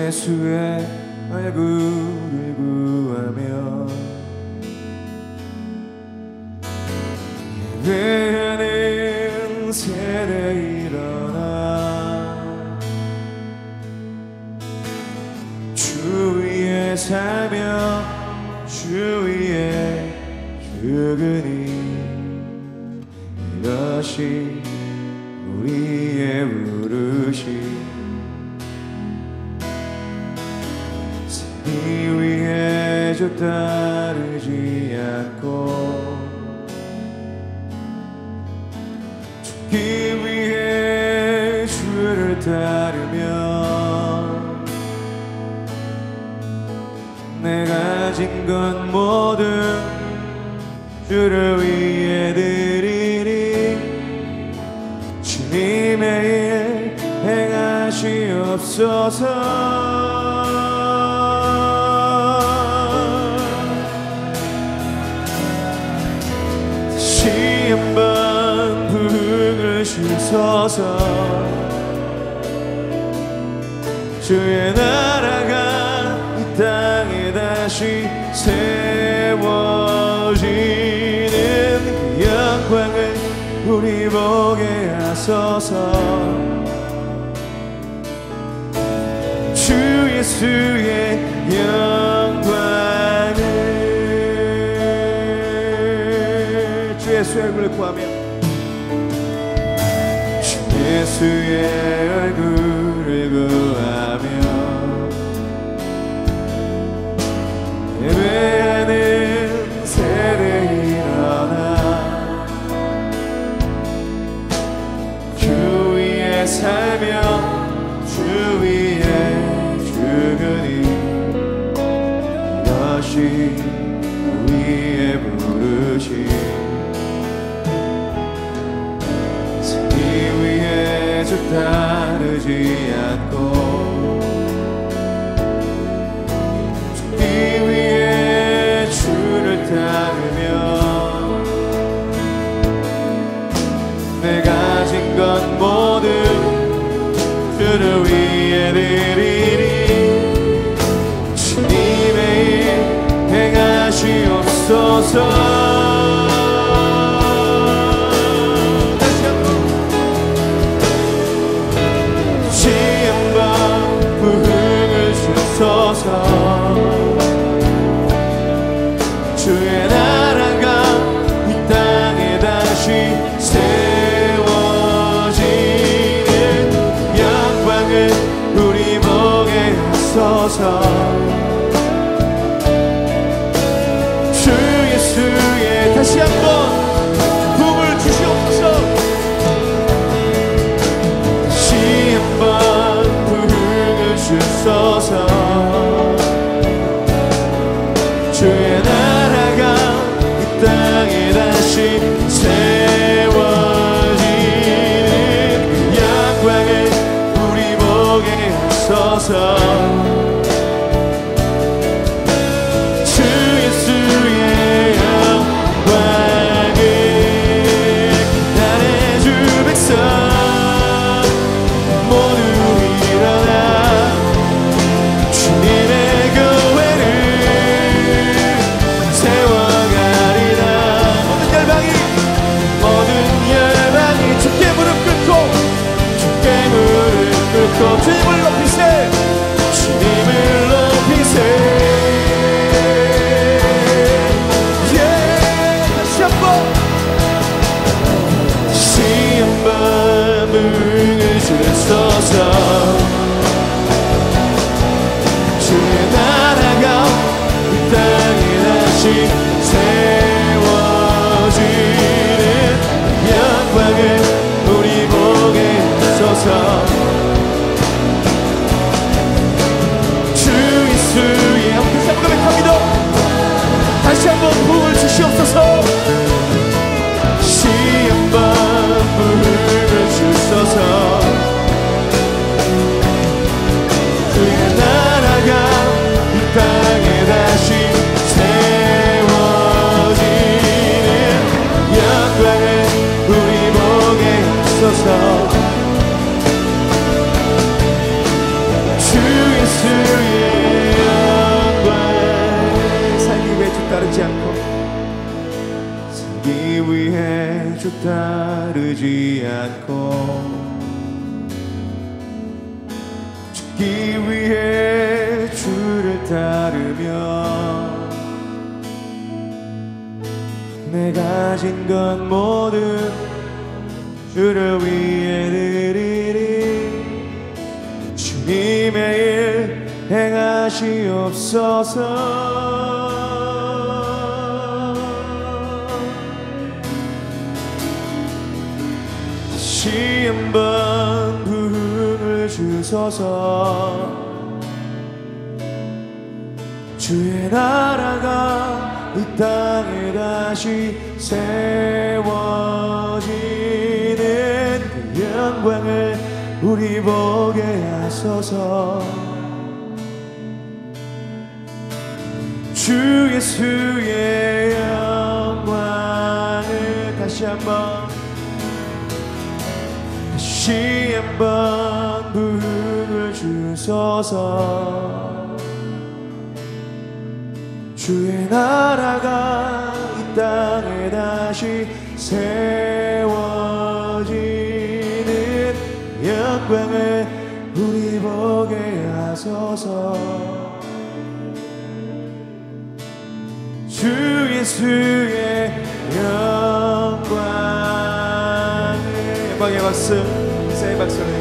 예수의 얼굴을 구하며 예배하는 세대 일어나 주 위에 살며 주 위에 죽으니 이것이 우리의 부르심 이 위에 주 따르지 않고 죽기 위해 주를 따르며 내가 가진 것 모두 주를 위해 드리니 주님의 일 행하시옵소서. 다시 한번 부흥을 주소서. 주의 나라가 이 땅에 다시 세워지는 그 영광을 우리 보게 하소서. 주 예수의 영광을 주 예수의 얼굴을 구하며 주 예수의 얼굴을 구하며 예배하는 세대 일어나 주 위에 살며 주 위에 죽으니 이것이 우리의 부르심 이 위에 주 따르지 않고 죽기 위해 주를 따르며 내 가진 것 모두 주를 위해 드리니 주님의 일 행하시옵소서. 다시 한번 부흥을 주소서. 주의 나라가 이 땅에 다시 세워지는 영광을 우리 보게 하소서. 주 예수의 다시 한번 부흥을 주시옵소서. 다시 한번 부흥을 주소서. 주의 나라가 이 땅에 다시 세워지는 영광을 우리 보게 하소서. 주 예수의 영광을 나의 주 백성 모두 일어나 주님의 교회를 세워가리라. 모든 열방이 주께 무릎 꿇고 주께 무릎 꿇고 주님을 높이세 주님을 높이세. 다시 한번 부흥을 주소서. 주의 나라가 이 땅에 다시 세워지는 영광을 우리 보게 하소서. 주 예수의 함께 고백합니다. 다시 한번 부흥을 주시옵소서. 다시 한번 부흥을 주소서. 주의 나라가 이 땅에 다시 세워지는 살기 위해 주 따르지 않고 죽기 위해 주를 따르며 내 가진 것 모두 주를 위해 드리리. 주님의 일 행하시옵소서. 다시 한번 부흥을 주소서. 주의 나라가 이 땅에 다시 세워지는 그 영광을 우리 보게 하소서. 주 예수의 영광을 다시 한번 부흥을 주소서. 주의 나라가 이 땅에 다시 세워지는 영광을 우리 보게 하소서. 주 예수의 영광의 박수, 세 박수를